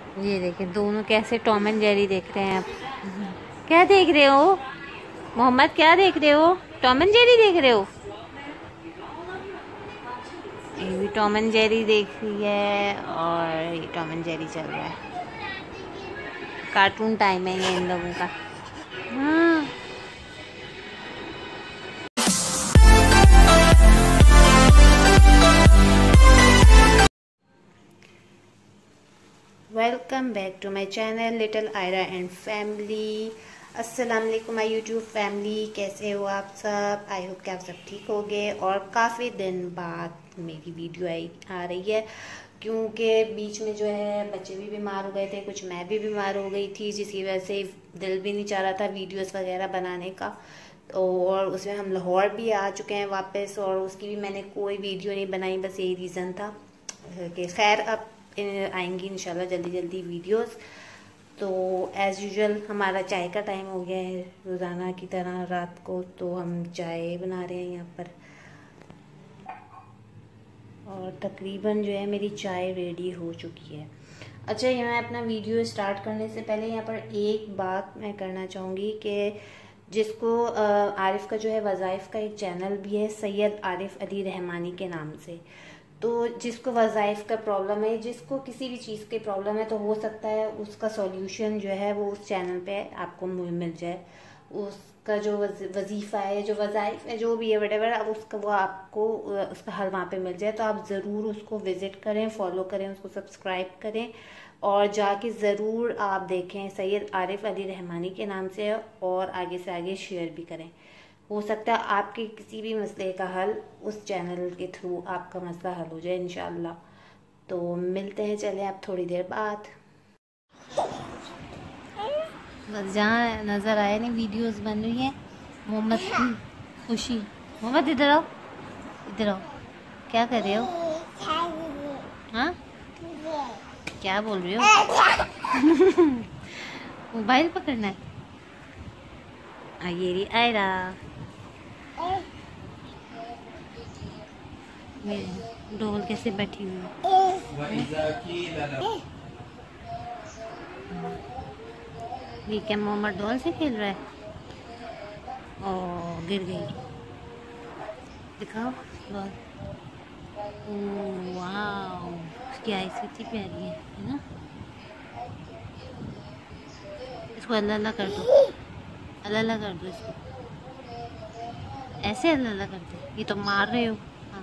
ये देखें दोनों कैसे टॉम एंड जेरी देख रहे हैं आप। क्या देख रहे हो मोहम्मद, क्या देख रहे हो? टॉम एंड जेरी देख रहे हो? ये भी टॉम एंड जेरी देख रही है और ये टॉम एंड जेरी चल रहा है। कार्टून टाइम है ये इन लोगों का। हाँ welcome back to my channel little Ayra and family. अस्सलाम वालेकुम माई यूट्यूब फैमिली, कैसे हो आप सब? आई होप कि आप सब ठीक हो गए। और काफ़ी दिन बाद मेरी वीडियो आ रही है क्योंकि बीच में जो है बच्चे भी बीमार हो गए थे, कुछ मैं भी बीमार हो गई थी, जिसकी वजह से दिल भी नहीं चाह रहा था वीडियोस वगैरह बनाने का। तो और उसमें हम लाहौर भी आ चुके हैं वापस और उसकी भी मैंने कोई वीडियो नहीं बनाई, बस यही रीज़न था कि खैर अब आएंगी इंशाल्लाह जल्दी जल्दी वीडियोस। तो एज़ यूजुअल हमारा चाय का टाइम हो गया है रोज़ाना की तरह रात को, तो हम चाय बना रहे हैं यहाँ पर और तकरीबन जो है मेरी चाय रेडी हो चुकी है। अच्छा, ये मैं अपना वीडियो स्टार्ट करने से पहले यहाँ पर एक बात मैं करना चाहूँगी कि जिसको आरिफ का जो है वज़ाइफ का एक चैनल भी है सैयद आरिफ अली रहमानी के नाम से, तो जिसको वज़ाइफ का प्रॉब्लम है, जिसको किसी भी चीज़ की प्रॉब्लम है, तो हो सकता है उसका सॉल्यूशन जो है वो उस चैनल पे आपको मिल जाए। उसका जो वजीफ़ा है, जो वज़ाइफ है, जो भी है वटेवर, अब उसका वो आपको उसका हल वहाँ पे मिल जाए। तो आप ज़रूर उसको विज़िट करें, फॉलो करें, उसको सब्सक्राइब करें और जाके ज़रूर आप देखें। सैयद आरिफ अली रहमानी के नाम से है और आगे से आगे शेयर भी करें। हो सकता है आपके किसी भी मसले का हल उस चैनल के थ्रू आपका मसला हल हो जाए इंशाल्लाह। तो मिलते हैं, चले आप थोड़ी देर बाद। बस जहाँ नज़र आए नहीं वीडियोस बन रही हैं मोहम्मद की खुशी। मोहम्मद इधर आओ, इधर आओ। क्या कर रहे हो? हाँ क्या बोल रहे हो? मोबाइल पकड़ना है। ये रही आयरा, डोल कैसे बैठी हुई है। ये क्या मोहम्मद डोल से खेल रहा है? ओ गिर गई, दिखाओ डोल। वाह, उसकी आइस कितनी प्यारी है ना? इसको अल्लाह अल्लाह कर दो, अल्लाह अल्लाह कर दो इसको, ऐसे अल्लाह अल्लाह कर दो। ये तो मार रहे हो। हाँ।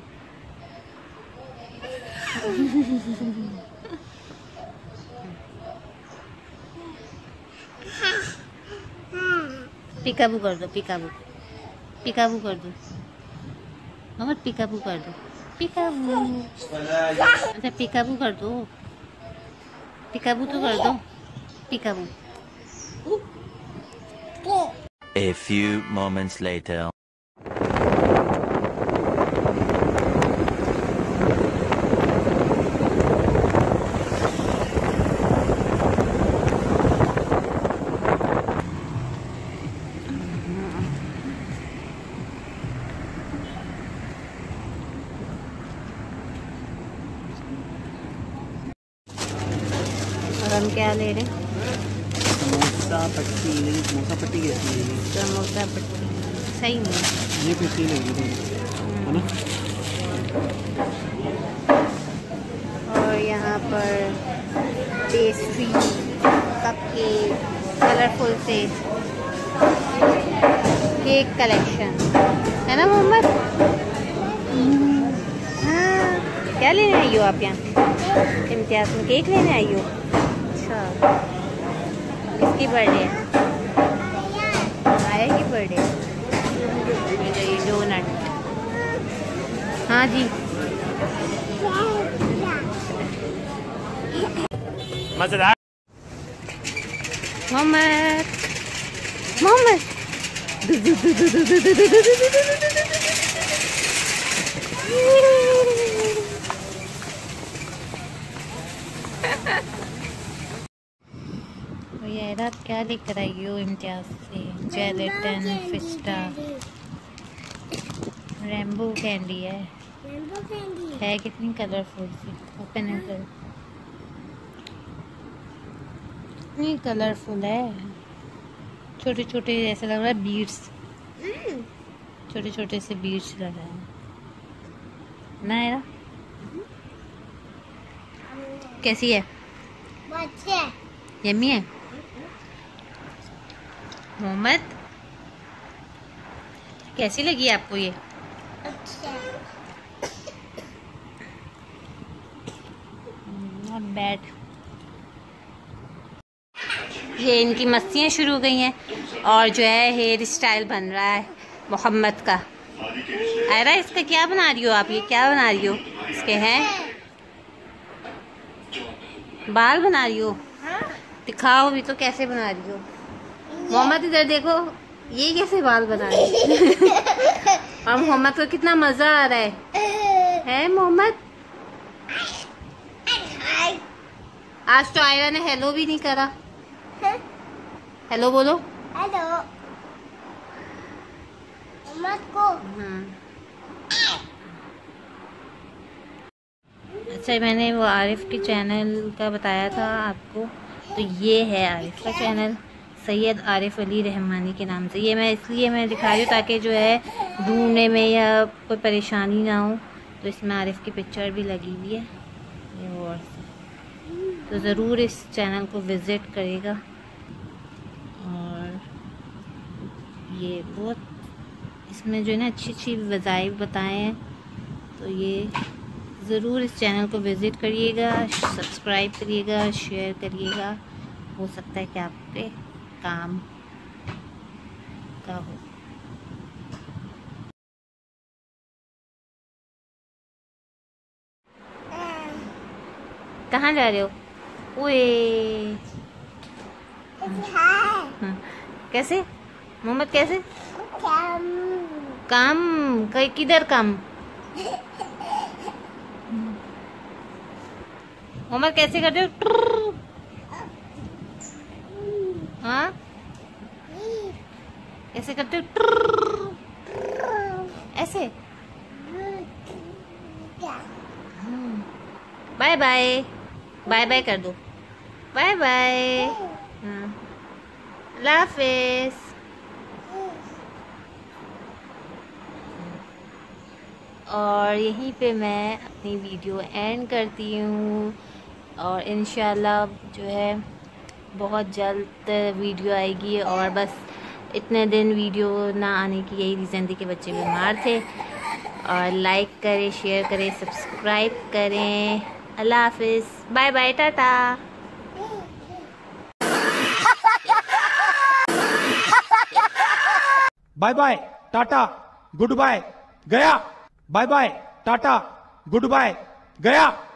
पिकाबू कर दो, पिकाबू पिकाबू कर दो मोहम्मद, पिकाबू कर दो, पिकाबू। अच्छा पिकाबू कर दो, पिकाबू तो कर दो, पिकाबू। A few moments later. और हम क्या ले रहे हैं? समोसा पट्टी। समोसा पट्टी कैसी है? समोसा पट्टी सही नहीं, ये भी सही लगी है ना। और यहाँ पर पेस्ट्री, कपकेक, कलरफुल से केक कलेक्शन है ना मोहम्मद? हाँ, क्या लेने आई हो आप यहाँ? इम्तियाज़ में केक लेने आई हो? अच्छा, किसकी बर्थडे है? आया की बर्थडे? ये डोनट। हाँ जी, मजेदार। मोहम्मद मोहम्मद ये रात क्या लेकर आई हो इम्तियाज से? जेलेटिन, फिस्टा, रेम्बो कैंडी है कितनी कलरफुल सी। ओपन है करो। कितनी कलरफुल है, छोटे छोटे ऐसा लग रहा है बीड्स, छोटे छोटे से बीड्स लग रहे हैं ना यार। कैसी है? यम्मी है। मोहम्मद कैसी लगी आपको ये? Not bad. ये इनकी मस्तियाँ शुरू हो गई हैं और जो है हेयर स्टाइल बन रहा है मोहम्मद का। आयरा इसका क्या बना रही हो आप? ये क्या बना रही हो? इसके हैं बाल बना रही हो? दिखाओ भी तो कैसे बना रही हो। मोहम्मद इधर देखो, ये कैसे बाल बना रही है? और मोहम्मद को कितना मजा आ रहा है मोहम्मद? आज तो आयरा ने हेलो भी नहीं करा। हेलो बोलो। हेलो मोहम्मद को। अच्छा, मैंने वो आरिफ के चैनल का बताया था आपको, तो ये है आरिफ का चैनल, सैयद आरिफ अली रहमानी के नाम से। ये मैं इसलिए मैं दिखा रही हूँ ताकि जो है ढूंढने में या कोई परेशानी ना हो। तो इसमें आरिफ की पिक्चर भी लगी हुई है ये और तो ज़रूर इस चैनल को विज़िट करेगा। और ये बहुत इसमें जो है ना अच्छी अच्छी वज़ाइफ बताए हैं, तो ये ज़रूर इस चैनल को विज़िट करिएगा, सब्सक्राइब करिएगा, शेयर करिएगा। हो सकता है कि आपके काम का हो। कहाँ जा रहे हो? ओए कैसे मोहम्मद, कैसे काम किधर काम? मोहम्मद कैसे करते हो? हाँ कैसे करते हो? ऐसे। बाय बाय, बाय बाय कर दो, बाय बाय। अल्लाह हाफिज़। और यहीं पे मैं अपनी वीडियो एंड करती हूँ और इंशाल्लाह जो है बहुत जल्द वीडियो आएगी। और बस इतने दिन वीडियो ना आने की यही रीज़न थी कि बच्चे बीमार थे। और लाइक करें, शेयर करें, सब्सक्राइब करें। अल्लाह हाफिज़, bye bye, tata. Bye bye, tata, goodbye, गया। Bye bye, tata, goodbye, गया।